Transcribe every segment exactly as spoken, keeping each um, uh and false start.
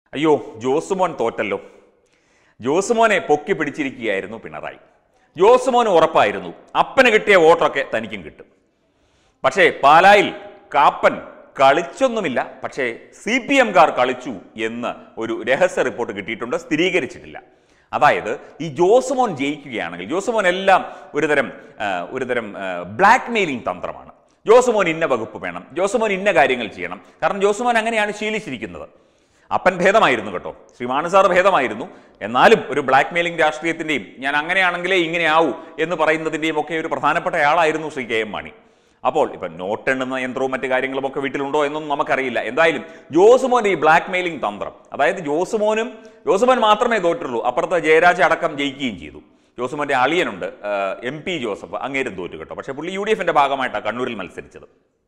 അയ്യോ, ജോസുമോൻ തോറ്റല്ലോ. ജോസുമോനെ പൊക്കി പിടിച്ചിരിക്കുകയായിരുന്നു പിണറായി. ജോസുമോന് ഉറപ്പായിരുന്നു അപ്പന് കിട്ടിയ വോട്ടൊക്കെ തനിക്കും കിട്ടും. പക്ഷേ പാലായിൽ കാപ്പൻ കളിച്ചൊന്നുമില്ല, പക്ഷേ സി പി എംകാർ കളിച്ചു എന്ന് ഒരു രഹസ്യ റിപ്പോർട്ട് കിട്ടിയിട്ടുണ്ട്, സ്ഥിരീകരിച്ചിട്ടില്ല. അതായത് ഈ ജോസുമോൻ ജയിക്കുകയാണെങ്കിൽ ജോസുമോൻ എല്ലാം ഒരുതരം ഒരുതരം ബ്ലാക്ക് മെയിലിംഗ് തന്ത്രമാണ്. ജോസുമോൻ ഇന്ന വകുപ്പ് വേണം, ജോസുമോൻ ഇന്ന കാര്യങ്ങൾ ചെയ്യണം. കാരണം ജോസുമോൻ അങ്ങനെയാണ് ശീലിച്ചിരിക്കുന്നത്. അപ്പൻ ഭേദമായിരുന്നു കേട്ടോ, ശ്രീമാൻ സാർ ഭേദമായിരുന്നു. എന്നാലും ഒരു ബ്ലാക്ക് മെയിലിംഗ് രാഷ്ട്രീയത്തിൻ്റെയും ഞാൻ അങ്ങനെയാണെങ്കിലേ ഇങ്ങനെ ആവൂ എന്ന് പറയുന്നതിൻ്റെയും ഒക്കെ ഒരു പ്രധാനപ്പെട്ട ആളായിരുന്നു ശ്രീ കെ എം മാണി. അപ്പോൾ ഇപ്പം നോട്ടെണ്ണുന്ന യന്ത്രവും മറ്റു കാര്യങ്ങളും ഒക്കെ വീട്ടിലുണ്ടോ എന്നൊന്നും നമുക്കറിയില്ല. എന്തായാലും ജോസുമോൻ്റെ ഈ ബ്ലാക്ക് മെയിലിംഗ് തന്ത്രം, അതായത് ജോസുമോനും ജോസുമോൻ മാത്രമേ തോറ്റുള്ളൂ, അപ്പുറത്തെ ജയരാജ് അടക്കം ജയിക്കുകയും ചെയ്തു. ജോസുമോൻ്റെ അളിയനുണ്ട് എം പി ജോസഫ്, അങ്ങേരും തോറ്റു കേട്ടോ. പക്ഷേ പുള്ളി യു ഡി എഫിൻ്റെ ഭാഗമായിട്ടാണ് കണ്ണൂരിൽ മത്സരിച്ചത്.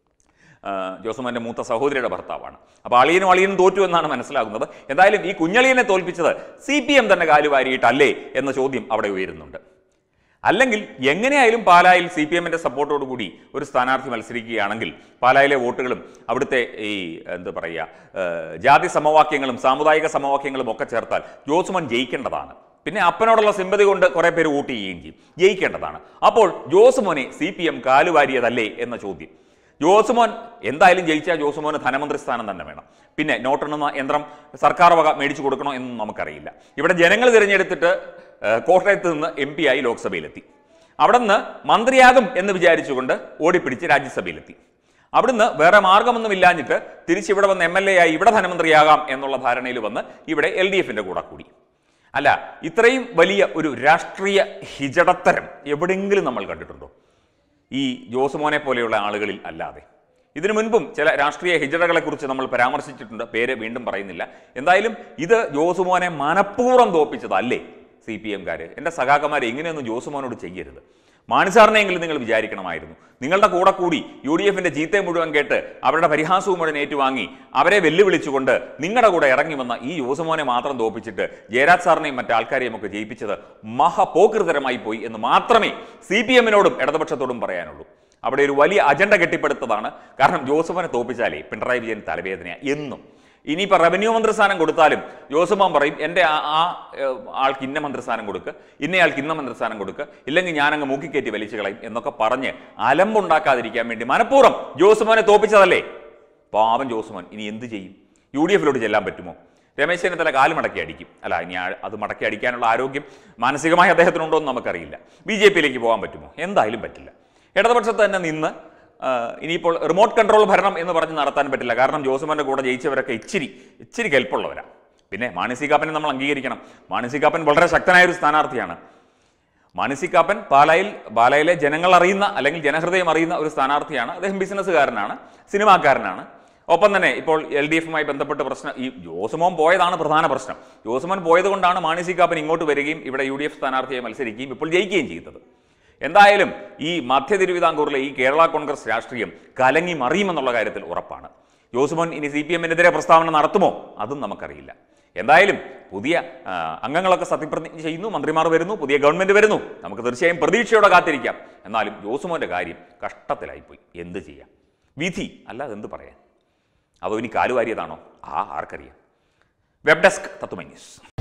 ജോസുമോൻ്റെ മൂത്ത സഹോദരിയുടെ ഭർത്താവാണ്. അപ്പോൾ അളിയനും അളിയനും തോറ്റു എന്നാണ് മനസ്സിലാകുന്നത്. എന്തായാലും ഈ കുഞ്ഞളിയനെ തോൽപ്പിച്ചത് സി പി എം തന്നെ കാലുവാരിയിട്ടല്ലേ എന്ന ചോദ്യം അവിടെ ഉയരുന്നുണ്ട്. അല്ലെങ്കിൽ എങ്ങനെയായാലും പാലായിൽ സി പി എമ്മിൻ്റെ സപ്പോർട്ടോടു കൂടി ഒരു സ്ഥാനാർത്ഥി മത്സരിക്കുകയാണെങ്കിൽ പാലായിലെ വോട്ടുകളും അവിടുത്തെ ഈ എന്താ പറയുക ജാതി സമവാക്യങ്ങളും സാമുദായിക സമവാക്യങ്ങളും ഒക്കെ ചേർത്താൽ ജോസുമോൻ ജയിക്കേണ്ടതാണ്. പിന്നെ അപ്പനോടുള്ള സിമ്പതി കൊണ്ട് കുറേ പേര് വോട്ട് ചെയ്യുകയും ചെയ്യും, ജയിക്കേണ്ടതാണ്. അപ്പോൾ ജോസുമോനെ സി പി എം കാലുവാരിയതല്ലേ എന്ന ചോദ്യം. ജോസുമോൻ എന്തായാലും ജയിച്ചാൽ ജോസുമോന് ധനമന്ത്രി സ്ഥാനം തന്നെ വേണം. പിന്നെ നോട്ടെണ്ണുന്ന യന്ത്രം സർക്കാർ വക മേടിച്ചു കൊടുക്കണോ എന്നും നമുക്കറിയില്ല. ഇവിടെ ജനങ്ങൾ തിരഞ്ഞെടുത്തിട്ട് കോട്ടയത്ത് നിന്ന് എം പി ആയി ലോക്സഭയിലെത്തി. അവിടെ നിന്ന് മന്ത്രിയാകും എന്ന് വിചാരിച്ചുകൊണ്ട് ഓടിപ്പിടിച്ച് രാജ്യസഭയിലെത്തി. അവിടുന്ന് വേറെ മാർഗമൊന്നും ഇല്ലാഞ്ഞിട്ട് തിരിച്ചിവിടെ വന്ന് എം എൽ എ ആയി ഇവിടെ ധനമന്ത്രിയാകാം എന്നുള്ള ധാരണയിൽ വന്ന് ഇവിടെ എൽ ഡി എഫിൻ്റെ കൂടെ കൂടി. അല്ല, ഇത്രയും വലിയ ഒരു രാഷ്ട്രീയ ഹിജടത്തരം എവിടെയെങ്കിലും നമ്മൾ കണ്ടിട്ടുണ്ടോ? ഈ ജോസുമോനെ പോലെയുള്ള ആളുകളിൽ അല്ലാതെ. ഇതിനു മുൻപും ചില രാഷ്ട്രീയ ഹിജടകളെക്കുറിച്ച് നമ്മൾ പരാമർശിച്ചിട്ടുണ്ട്, പേര് വീണ്ടും പറയുന്നില്ല. എന്തായാലും ഇത് ജോസുമോനെ മനഃപൂർവ്വം തോൽപ്പിച്ചതല്ലേ സി പി എംകാർ. എൻ്റെ സഖാക്കന്മാരെ ഇങ്ങനെയൊന്നും ജോസുമോനോട് ചെയ്യരുത്. മാണിസാറിനെങ്കിലും നിങ്ങൾ വിചാരിക്കണമായിരുന്നു. നിങ്ങളുടെ കൂടെ കൂടി യു ഡി എഫിൻ്റെ ജീത്തെ മുഴുവൻ കേട്ട് അവരുടെ പരിഹാസവും മുഴുവൻ ഏറ്റുവാങ്ങി അവരെ വെല്ലുവിളിച്ചുകൊണ്ട് നിങ്ങളുടെ കൂടെ ഇറങ്ങി വന്ന ഈ ജോസുമോനെ മാത്രം തോൽപ്പിച്ചിട്ട് ജയരാജ് സാറിനെയും മറ്റാൾക്കാരെയും ഒക്കെ ജയിപ്പിച്ചത് മഹാപോകൃതരമായി പോയി എന്ന് മാത്രമേ സി പി എമ്മിനോടും ഇടതുപക്ഷത്തോടും പറയാനുള്ളൂ. അവിടെ ഒരു വലിയ അജണ്ട കെട്ടിപ്പടുത്തതാണ്. കാരണം ജോസുമോനെ തോൽപ്പിച്ചാലേ പിണറായി വിജയൻ തലവേദനയാണ് എന്നും. ഇനിയിപ്പോൾ റവന്യൂ മന്ത്രിസ്ഥാനം കൊടുത്താലും ജോസുമോൻ പറയും എൻ്റെ ആ ആൾക്ക് ഇന്ന മന്ത്രിസ്ഥാനം കൊടുക്കുക, ഇന്നയാൾക്ക് ഇന്ന മന്ത്രിസ്ഥാനം കൊടുക്കുക, ഇല്ലെങ്കിൽ ഞാനങ്ങ് മൂക്കിക്കയറ്റി വലിച്ചു കളയും എന്നൊക്കെ പറഞ്ഞ് അലമ്പുണ്ടാക്കാതിരിക്കാൻ വേണ്ടി മനഃപൂർവ്വം ജോസുമോനെ തോൽപ്പിച്ചതല്ലേ. പാവം ജോസുമോൻ ഇനി എന്ത് ചെയ്യും? യു ഡി എഫിലോട്ട് ചെല്ലാൻ പറ്റുമോ? രമേശ് ചെന്നിത്തല കാല് മടക്കി അടിക്കും. അല്ല, ഇനി അത് മടക്കി അടിക്കാനുള്ള ആരോഗ്യം മാനസികമായി അദ്ദേഹത്തിനുണ്ടോ എന്ന് നമുക്കറിയില്ല. ബി ജെ പിയിലേക്ക് പോകാൻ പറ്റുമോ? എന്തായാലും പറ്റില്ല. ഇടതുപക്ഷത്ത് തന്നെ നിന്ന് ഇനിയിപ്പോൾ റിമോട്ട് കൺട്രോൾ ഭരണം എന്ന് പറഞ്ഞ് നടത്താൻ പറ്റില്ല. കാരണം ജോസുമോൻ്റെ കൂടെ ജയിച്ചവരൊക്കെ ഇച്ചിരി ഇച്ചിരി കെൽപ്പുള്ളവരാണ്. പിന്നെ മാണി സി കാപ്പനെ നമ്മൾ അംഗീകരിക്കണം. മാണി സി കാപ്പൻ വളരെ ശക്തനായ ഒരു സ്ഥാനാർത്ഥിയാണ്. മാണി സി കാപ്പൻ പാലായിൽ പാലായിലെ ജനങ്ങൾ അറിയുന്ന അല്ലെങ്കിൽ ജനഹൃദയം അറിയുന്ന ഒരു സ്ഥാനാർത്ഥിയാണ്. അദ്ദേഹം ബിസിനസ്സുകാരനാണ്, സിനിമാക്കാരനാണ്. ഒപ്പം തന്നെ ഇപ്പോൾ എൽ ഡി എഫുമായി ബന്ധപ്പെട്ട് പ്രശ്നം ഈ ജോസുമോൻ പോയതാണ് പ്രധാന പ്രശ്നം. ജോസുമോൻ പോയത് കൊണ്ടാണ് മാണി സി കാപ്പൻ ഇങ്ങോട്ട് വരികയും ഇവിടെ യു ഡി എഫ് സ്ഥാനാർത്ഥിയായി മത്സരിക്കുകയും ഇപ്പോൾ ജയിക്കുകയും ചെയ്തത്. എന്തായാലും ഈ മധ്യ തിരുവിതാംകൂറിലെ ഈ കേരള കോൺഗ്രസ് രാഷ്ട്രീയം കലങ്ങി മറിയുമെന്നുള്ള കാര്യത്തിൽ ഉറപ്പാണ്. ജോസുമോൻ ഇനി സി പി എമ്മിനെതിരെ പ്രസ്താവന നടത്തുമോ? അതും നമുക്കറിയില്ല. എന്തായാലും പുതിയ അംഗങ്ങളൊക്കെ സത്യപ്രതിജ്ഞ ചെയ്യുന്നു, മന്ത്രിമാർ വരുന്നു, പുതിയ ഗവൺമെൻറ് വരുന്നു. നമുക്ക് തീർച്ചയായും പ്രതീക്ഷയോടെ കാത്തിരിക്കാം. എന്നാലും ജോസുമോൻ്റെ കാര്യം കഷ്ടത്തിലായിപ്പോയി. എന്ത് ചെയ്യാം? വിധി അല്ലാതെ എന്ത് പറയാൻ? അതോ ഇനി കാലുവാരിയതാണോ? ആ ആർക്കറിയാം. Web desk Tathwamayi news.